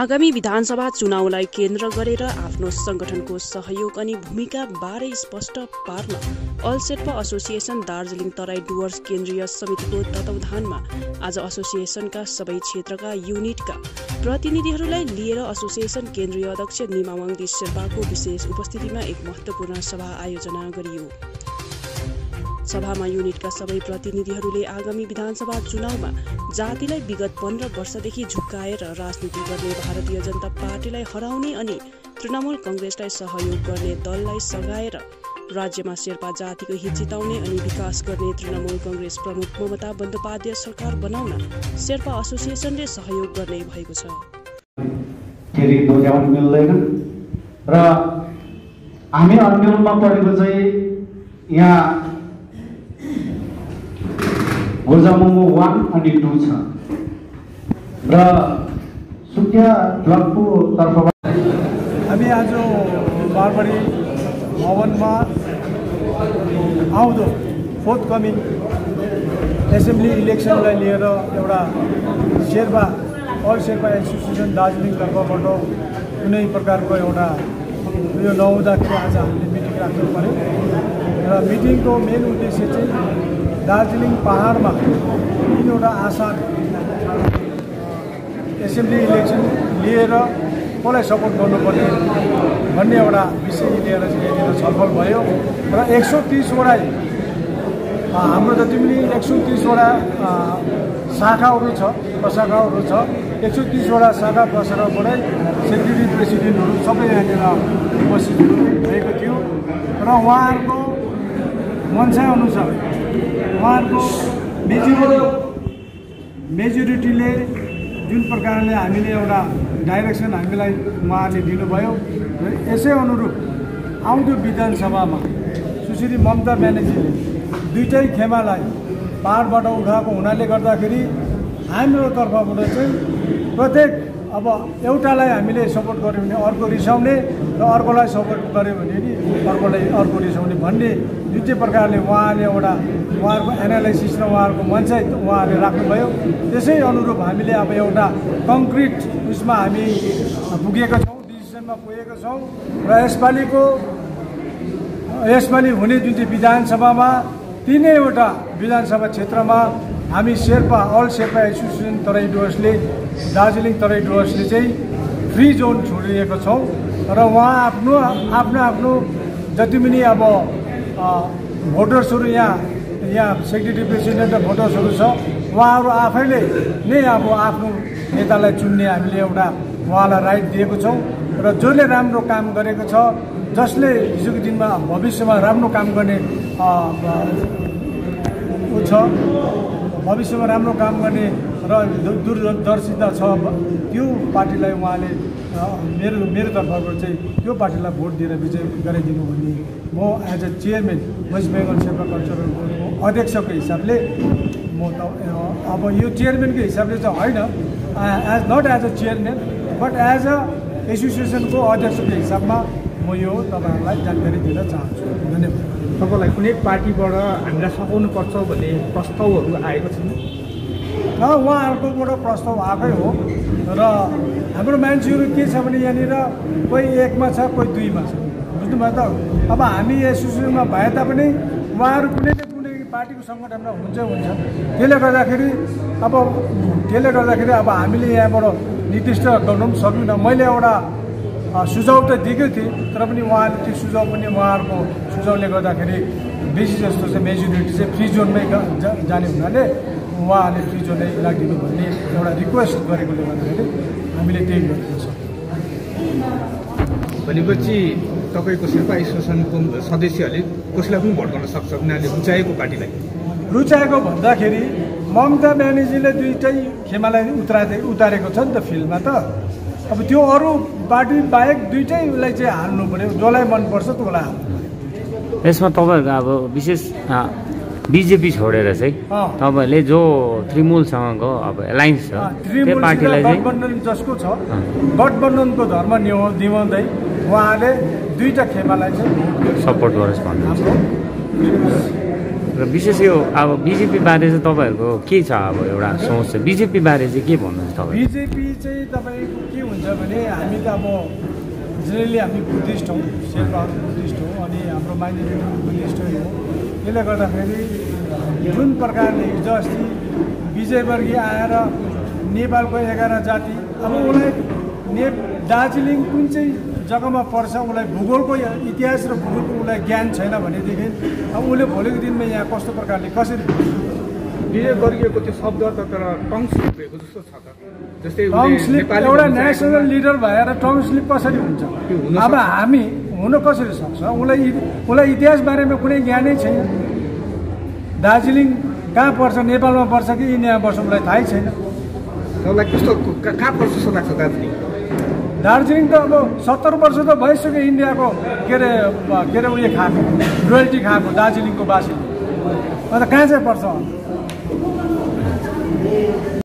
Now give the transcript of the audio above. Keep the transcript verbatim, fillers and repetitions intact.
आगामी विधानसभा चुनावलाई केन्द्र गरेर आफ्नो संगठनको सहयोग अनि भूमिका बारे स्पष्ट पार्न अल शेर्पा एसोसिएसन दार्जिलिङ तराई डुवर्स केन्द्रीय समितिको तत्वावधानमा आज एसोसिएसनका सबै क्षेत्रका युनिटका प्रतिनिधिहरूलाई लिएर एसोसिएसन केन्द्रीय अध्यक्ष निमा वाङदी शेर्पाको विशेष उपस्थितिमा एक महत्वपूर्ण सभा आयोजना गरियो। सभामा युनिटका सबै प्रतिनिधिहरूले आगामी विधानसभा चुनावमा जातिलाई विगत पन्ध्र वर्षदेखि झुक्काएर राजनीति गर्ने भारतीय जनता पार्टीलाई हराउने अनि तृणमूल कंग्रेसलाई सहयोग गर्ने दललाई सघाएर राज्यमा शेर्पा जातिको हित जिताउने अनि विकास गर्ने तृणमूल कंग्रेस प्रमुख ममता बन्द सरकार बनाउन शेर्पा एसोसिएसनले सहयोग गर्ने भएको छ। फेरि दोहोर्याउन मिल्दैन र हामी अन्यलमा परेको चाहिँ यहाँ गोर्जामोमो वान अनि टू छ र सुकिया ब्लकको तर्फबाट हामी आज बारबारी भवनमा आउँदो फोर्थ कमिङ एसेम्ब्ली इलेक्सनलाई लिएर एउटा शेर्पा अल शेर्पा एसोसिएसन दार्जिलिङ तर्फबाट कुनै प्रकारको एउटा यो नहुँदाखेरि आज हामीले मिटिङ राख्नु पर्यो र मिटिङको मेन उद्देश्य चाहिँ दार्जिलिङ पहाडमा तीनवटा आसान एसेम्ब्ली इलेक्सन लिएर कसलाई सपोर्ट गर्नुपर्ने भन्ने एउटा विषय लिएर चाहिँ यहाँनिर छलफल भयो र एक सौ तीसवटा हाम्रो जति पनि एक सौ तीसवटा शाखाहरू छ प्रशाखाहरू छ एक सौ तीसवटा शाखा प्रशाखाबाटै सेक्रेटरी प्रेसिडेन्टहरू सबै यहाँनिर उपस्थित भएको थियो र उहाँहरूको मनसाअनुसार उहाँहरूको मेजोरिटी मेजोरिटीले जुन प्रकारले हामीले एउटा डाइरेक्सन हामीलाई उहाँले दिनुभयो र यसै अनुरूप आउँदो विधानसभामा सुश्री ममता ब्यानर्जीले दुईटै खेमालाई पाहाडबाट उठाएको हुनाले गर्दाखेरि हाम्रो तर्फबाट चाहिँ प्रत्येक अब एउटालाई हामीले सपोर्ट गऱ्यौँ भने अर्को रिसाउने र अर्कोलाई सपोर्ट गऱ्यो भने नि अर्कोलाई अर्को रिसाउने भन्ने जुन चाहिँ प्रकारले उहाँले एउटा उहाँहरूको एनालाइसिस र उहाँहरूको मनसाय उहाँहरूले राख्नुभयो त्यसै अनुरूप हामीले अब एउटा कङ्क्रिट उसमा हामी पुगेका छौँ, डिसिसनमा पुगेका छौँ र यसपालिको यसपालि हुने जुन चाहिँ विधानसभामा तिनैवटा विधानसभा क्षेत्रमा हामी शेर्पा अल शेर्पा एसोसिएसन तराई डुवर्सले दार्जिलिङ तराई डुवर्सले चाहिँ फ्री जोन छोडिएको छौँ र उहाँ आफ्नो आफ्नो आफ्नो जति पनि अब भोटर्सहरू यहाँ यहाँ सेक्रेटरी प्रेसिडेन्ट र भोटर्सहरू छ उहाँहरू आफैले नै अब आफ्नो नेतालाई चुन्ने हामीले एउटा उहाँलाई राइट दिएको छौँ र जसले राम्रो काम गरेको छ जसले हिजोको दिनमा भविष्यमा राम्रो काम गर्ने ऊ छ भविष्यमा राम्रो काम गर्ने र दूरदर्शिता छ त्यो पार्टीलाई उहाँले मेरो मेरो तर्फबाट चाहिँ त्यो पार्टीलाई भोट दिएर विजय गराइदिनु भन्ने म as a chairman West Bengal Sherpa cultural बोर्डको अध्यक्षको हिसाबले म त अब यो चेयरम्यानको हिसाबले चाहिँ होइन as not as a chairman but as a एसोसिएसनको अध्यक्षको हिसाबमा म यो तपाईँहरूलाई जानकारी दिन चाहन्छु। धन्यवाद। तपाईँलाई कुनै पार्टीबाट हामीलाई सघाउनुपर्छ भन्ने प्रस्तावहरू आएको छैन? उहाँहरूकोबाट प्रस्ताव आएकै हो र हाम्रो मान्छेहरू के छ भने यहाँनिर कोही एकमा छ कोही दुईमा छ, बुझ्नुभयो त। अब हामी एसोसिएसनमा भए तापनि उहाँहरू कुनै न कुनै पार्टीको सङ्गठनमा हुन्छ हुन्छ त्यसले गर्दाखेरि अब त्यसले गर्दाखेरि अब हामीले यहाँबाट निर्दिष्ट गर्नु पनि सक्दैनौँ। मैले एउटा सुझाव त दिएकै थिएँ तर पनि उहाँले त्यो सुझाव पनि उहाँहरूको सुझावले गर्दाखेरि बेसी जस्तो चाहिँ मेजोरिटी चाहिँ फ्री जोनमै जाने हुनाले उहाँहरूले फ्री जोनै राखिदिनु भन्ने एउटा रिक्वेस्ट गरेकोले गर्दाखेरि हामीले त्यही गरेको छ। भनेपछि तपाईँको शेर्पा एसोसिएसनको सदस्यहरूले कसैलाई पनि भोट गर्न सक्छ उनीहरूले रुचाएको पार्टीलाई? रुचाएको भन्दाखेरि ममता ब्यानर्जीले दुईटै खेमालाई उतारे उतारेको छ नि त फिल्डमा त। अब त्यो अरू पार्टी बाहेक दुईटैलाई चाहिँ हाल्नु पऱ्यो, जसलाई मनपर्छ त्यसलाई हाल्नु पऱ्यो। यसमा तपाईँहरूको अब विशेष बिजेपी छोडेर चाहिँ तपाईँहरूले जो तृणमूलसँगको अब एलायन्स छ त्यो पार्टीलाई चाहिँ गठबन्धन जसको छ गठबन्धनको धर्म निभाउँदै उहाँले दुईवटा खेमालाई चाहिँ सपोर्ट गरोस् भन्नुहुन्छ। र विशेष यो अब बिजेपी बारे चाहिँ तपाईँहरूको के छ अब एउटा सोच छ बिजेपी बारे चाहिँ के भन्नुहुन्छ तपाईँ बिजेपी चाहिँ तपाईँको के हुन्छ भने हामी त अब जेनरली हामी बुद्धिस्ट हौँ शेर्पाहरू बुद्धिस्ट हो अनि हाम्रो माइनोरिटी बुद्धिस्टै हो त्यसले गर्दाखेरि जुन प्रकारले हिजो अस्ति विजयवर्गीय आएर नेपालको एघार जाति अब उसलाई ने दार्जिलिङ कुन चाहिँ जग्गामा पर्छ उसलाई भूगोलको इतिहास र भूगोलको उसलाई ज्ञान छैन भनेदेखि अब उसले भोलिको दिनमा यहाँ कस्तो प्रकारले कसरी विजयवर्गीयको त्यो शब्द त तर टङ स्लिप भएको जस्तो छ त जस्तै टङ स्लिप एउटा नेसनल लिडर भएर टङ स्लिप कसरी हुन्छ अब हामी हुन कसरी सक्छ उसलाई उसलाई इतिहास बारेमा कुनै ज्ञानै छैन दार्जिलिङ कहाँ पर्छ नेपालमा पर्छ कि इन्डियामा पर्छ उसलाई थाहै छैन तपाईँलाई कस्तो कहाँ पर्छ जस्तो लाग्छ दार्जिलिङ दार्जिलिङ त अब सत्तर वर्ष त भइसक्यो इन्डियाको के अरे के अरे उयो खाएको रोयल्टी खाएको दार्जिलिङको बासीले अन्त कहाँ चाहिँ पर्छ